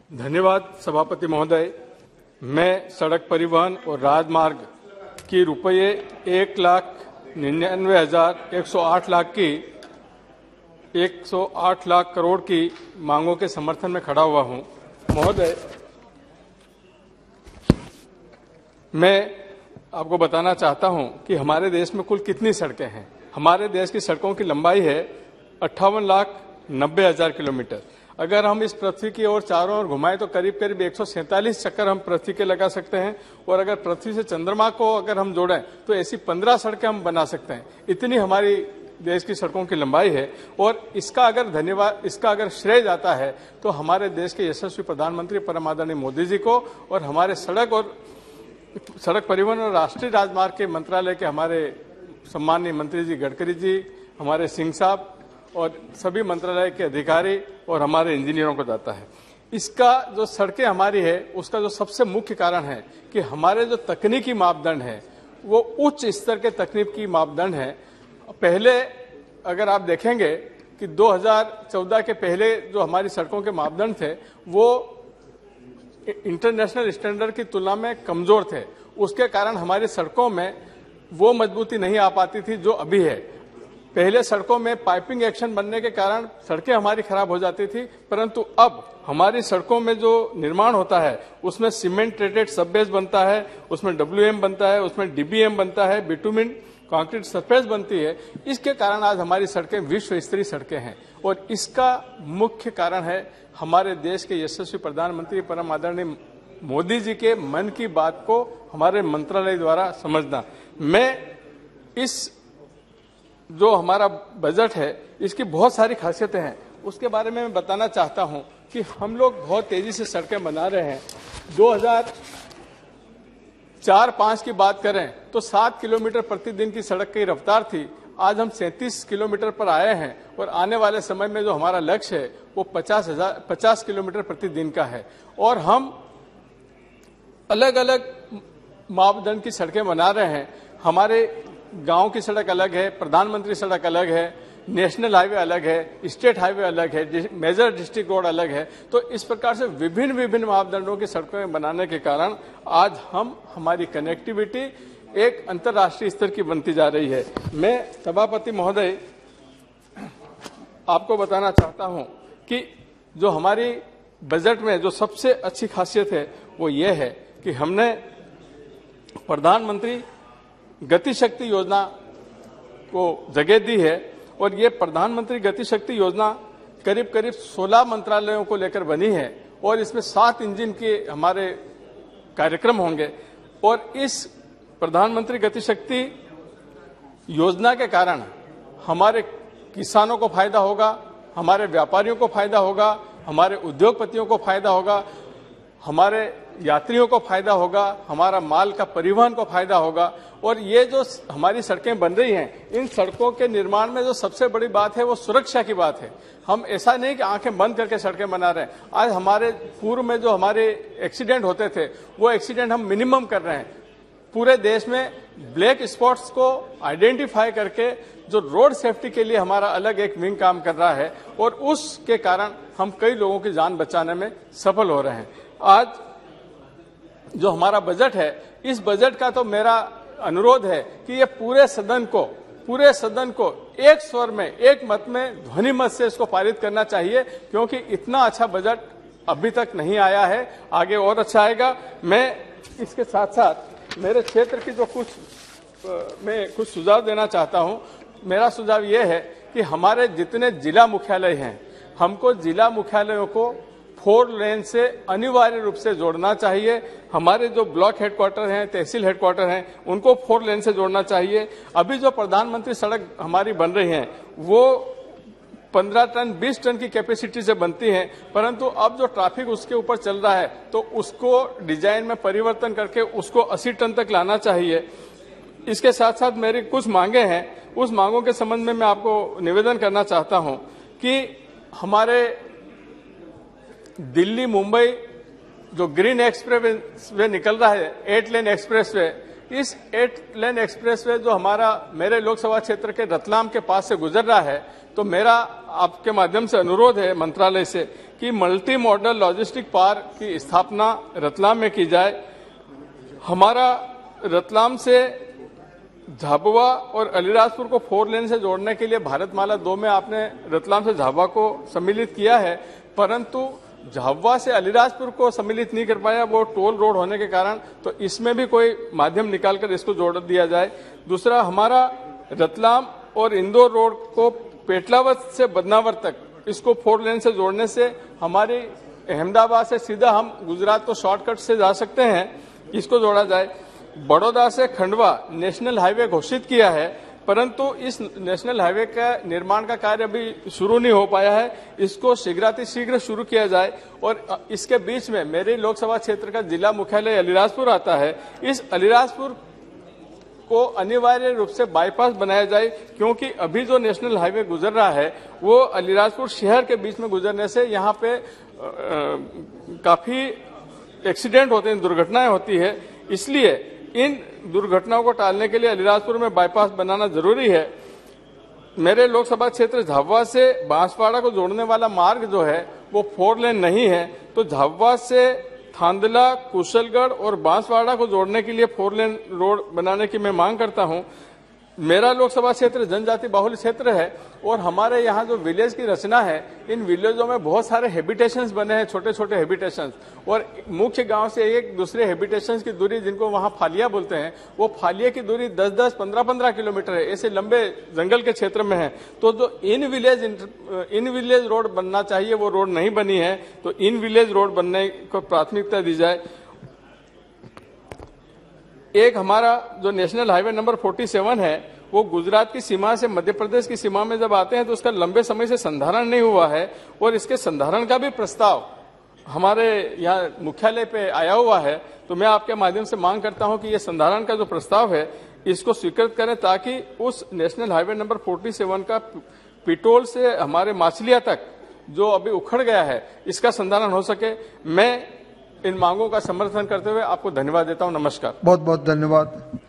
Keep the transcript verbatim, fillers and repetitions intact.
धन्यवाद सभापति महोदय। मैं सड़क परिवहन और राजमार्ग की रुपये एक लाख निन्यानवे हजार एक सौ आठ लाख की एक सौ आठ लाख करोड़ की मांगों के समर्थन में खड़ा हुआ हूं। महोदय, मैं आपको बताना चाहता हूं कि हमारे देश में कुल कितनी सड़कें हैं। हमारे देश की सड़कों की लंबाई है अट्ठावन लाख नब्बे हजार किलोमीटर। अगर हम इस पृथ्वी की ओर चारों ओर घुमाएं तो करीब करीब एक सौ सैंतालीस चक्कर हम पृथ्वी के लगा सकते हैं, और अगर पृथ्वी से चंद्रमा को अगर हम जोड़ें तो ऐसी पंद्रह सड़कें हम बना सकते हैं। इतनी हमारी देश की सड़कों की लंबाई है, और इसका अगर धन्यवाद इसका अगर श्रेय जाता है तो हमारे देश के यशस्वी प्रधानमंत्री परम आदरणीय मोदी जी को, और हमारे सड़क और सड़क परिवहन और राष्ट्रीय राजमार्ग के मंत्रालय के हमारे सम्माननीय मंत्री जी गडकरी जी, हमारे सिंह साहब और सभी मंत्रालय के अधिकारी और हमारे इंजीनियरों को जाता है। इसका जो सड़कें हमारी है उसका जो सबसे मुख्य कारण है कि हमारे जो तकनीकी मापदंड है वो उच्च स्तर के तकनीकी मापदंड है। पहले अगर आप देखेंगे कि दो हज़ार चौदह के पहले जो हमारी सड़कों के मापदंड थे वो इंटरनेशनल स्टैंडर्ड की तुलना में कमजोर थे। उसके कारण हमारी सड़कों में वो मजबूती नहीं आ पाती थी जो अभी है। पहले सड़कों में पाइपिंग एक्शन बनने के कारण सड़कें हमारी खराब हो जाती थी, परंतु अब हमारी सड़कों में जो निर्माण होता है उसमें सीमेंट रेटेड सब बेस बनता है, उसमें डब्ल्यूएम बनता है, उसमें डीबीएम बनता है, बिटुमिन कंक्रीट सरफेस बनती है। इसके कारण आज हमारी सड़कें विश्व स्तरीय सड़कें हैं, और इसका मुख्य कारण है हमारे देश के यशस्वी प्रधानमंत्री परम आदरणीय मोदी जी के मन की बात को हमारे मंत्रालय द्वारा समझना। मैं इस जो हमारा बजट है इसकी बहुत सारी खासियतें हैं, उसके बारे में मैं बताना चाहता हूं कि हम लोग बहुत तेजी से सड़कें बना रहे हैं। दो हज़ार चार पाँच की बात करें तो सात किलोमीटर प्रतिदिन की सड़क की रफ्तार थी, आज हम सैंतीस किलोमीटर पर आए हैं, और आने वाले समय में जो हमारा लक्ष्य है वो पचास हजार पचास किलोमीटर प्रतिदिन का है। और हम अलग अलग मापदंड की सड़कें बना रहे हैं। हमारे गांव की सड़क अलग है, प्रधानमंत्री सड़क अलग है, नेशनल हाईवे अलग है, स्टेट हाईवे अलग है, मेजर डिस्ट्रिक्ट रोड अलग है। तो इस प्रकार से विभिन्न विभिन्न मापदंडों की सड़कें बनाने के कारण आज हम हमारी कनेक्टिविटी एक अंतर्राष्ट्रीय स्तर की बनती जा रही है। मैं सभापति महोदय आपको बताना चाहता हूं कि जो हमारी बजट में जो सबसे अच्छी खासियत है वो ये है कि हमने प्रधानमंत्री गति शक्ति योजना को जगह दी है, और ये प्रधानमंत्री गति शक्ति योजना करीब करीब सोलह मंत्रालयों को लेकर बनी है, और इसमें सात इंजन के हमारे कार्यक्रम होंगे। और इस प्रधानमंत्री गति शक्ति योजना के कारण हमारे किसानों को फायदा होगा, हमारे व्यापारियों को फायदा होगा, हमारे उद्योगपतियों को फायदा होगा, हमारे यात्रियों को फायदा होगा, हमारा माल का परिवहन को फायदा होगा। और ये जो हमारी सड़कें बन रही हैं, इन सड़कों के निर्माण में जो सबसे बड़ी बात है वो सुरक्षा की बात है। हम ऐसा नहीं कि आंखें बंद करके सड़कें बना रहे हैं। आज हमारे पूर्व में जो हमारे एक्सीडेंट होते थे वो एक्सीडेंट हम मिनिमम कर रहे हैं। पूरे देश में ब्लैक स्पॉट्स को आइडेंटिफाई करके जो रोड सेफ्टी के लिए हमारा अलग एक विंग काम कर रहा है, और उसके कारण हम कई लोगों की जान बचाने में सफल हो रहे हैं। आज जो हमारा बजट है, इस बजट का तो मेरा अनुरोध है कि ये पूरे सदन को पूरे सदन को एक स्वर में, एक मत में, ध्वनि मत से इसको पारित करना चाहिए, क्योंकि इतना अच्छा बजट अभी तक नहीं आया है। आगे और अच्छा आएगा। मैं इसके साथ साथ मेरे क्षेत्र की जो कुछ मैं कुछ सुझाव देना चाहता हूं। मेरा सुझाव ये है कि हमारे जितने जिला मुख्यालय हैं, हमको जिला मुख्यालयों को फोर लेन से अनिवार्य रूप से जोड़ना चाहिए। हमारे जो ब्लॉक हेडक्वार्टर हैं, तहसील हेडक्वार्टर हैं, उनको फोर लेन से जोड़ना चाहिए। अभी जो प्रधानमंत्री सड़क हमारी बन रही हैं वो पंद्रह टन बीस टन की कैपेसिटी से बनती हैं, परंतु अब जो ट्रैफिक उसके ऊपर चल रहा है तो उसको डिजाइन में परिवर्तन करके उसको अस्सी टन तक लाना चाहिए। इसके साथ साथ मेरी कुछ मांगे हैं, उस मांगों के संबंध में मैं आपको निवेदन करना चाहता हूं कि हमारे दिल्ली मुंबई जो ग्रीन एक्सप्रेस वे निकल रहा है, एट लेन एक्सप्रेस वे, इस एट लेन एक्सप्रेस वे जो हमारा मेरे लोकसभा क्षेत्र के रतलाम के पास से गुजर रहा है, तो मेरा आपके माध्यम से अनुरोध है मंत्रालय से कि मल्टी मॉडल लॉजिस्टिक पार्क की स्थापना रतलाम में की जाए। हमारा रतलाम से झाबुआ और अलीराजपुर को फोर लेन से जोड़ने के लिए भारतमाला दो में आपने रतलाम से झाबुआ को सम्मिलित किया है, परंतु झाबुआ से अलीराजपुर को सम्मिलित नहीं कर पाया, वो टोल रोड होने के कारण। तो इसमें भी कोई माध्यम निकालकर इसको जोड़ दिया जाए। दूसरा, हमारा रतलाम और इंदौर रोड को पेटलावत से बदनावर तक इसको फोर लेन से जोड़ने से हमारी अहमदाबाद से सीधा हम गुजरात को शॉर्टकट से जा सकते हैं, इसको जोड़ा जाए। बड़ौदा से खंडवा नेशनल हाईवे घोषित किया है, परंतु इस नेशनल हाईवे का निर्माण का कार्य अभी शुरू नहीं हो पाया है, इसको शीघ्रातिशीघ्र शुरू किया जाए। और इसके बीच में मेरे लोकसभा क्षेत्र का जिला मुख्यालय अलीराजपुर आता है, इस अलीराजपुर को अनिवार्य रूप से बाईपास बनाया जाए, क्योंकि अभी जो नेशनल हाईवे गुजर रहा है वो अलीराजपुर शहर के बीच में गुजरने से यहाँ पे आ, काफी एक्सीडेंट होते हैं, दुर्घटनाएं होती है। इसलिए इन दुर्घटनाओं को टालने के लिए अलीराजपुर में बाईपास बनाना जरूरी है। मेरे लोकसभा क्षेत्र झाबुआ से बांसवाड़ा को जोड़ने वाला मार्ग जो है वो फोर लेन नहीं है, तो झाबुआ से थांदला, कुशलगढ़ और बांसवाड़ा को जोड़ने के लिए फोर लेन रोड बनाने की मैं मांग करता हूं। मेरा लोकसभा क्षेत्र जनजाति बाहुल्य क्षेत्र है और हमारे यहाँ जो विलेज की रचना है, इन विलेजों में बहुत सारे हैबिटेशंस बने हैं, छोटे छोटे हैबिटेशंस, और मुख्य गांव से एक दूसरे हैबिटेशंस की दूरी, जिनको वहाँ फालिया बोलते हैं, वो फालिया की दूरी दस दस पंद्रह पंद्रह किलोमीटर है, ऐसे लंबे जंगल के क्षेत्र में है। तो जो in village in village road बनना चाहिए वो रोड नहीं बनी है, तो इन विलेज रोड बनने को प्राथमिकता दी जाए। एक हमारा जो नेशनल हाईवे नंबर सैंतालीस है वो गुजरात की सीमा से मध्य प्रदेश की सीमा में जब आते हैं तो उसका लंबे समय से संधारण नहीं हुआ है, और इसके संधारण का भी प्रस्ताव हमारे यहाँ मुख्यालय पे आया हुआ है। तो मैं आपके माध्यम से मांग करता हूं कि ये संधारण का जो प्रस्ताव है इसको स्वीकृत करें, ताकि उस नेशनल हाईवे नंबर सैंतालीस का पिटोल से हमारे माछलिया तक जो अभी उखड़ गया है इसका संधारण हो सके। मैं इन मांगों का समर्थन करते हुए आपको धन्यवाद देता हूं। नमस्कार। बहुत बहुत धन्यवाद।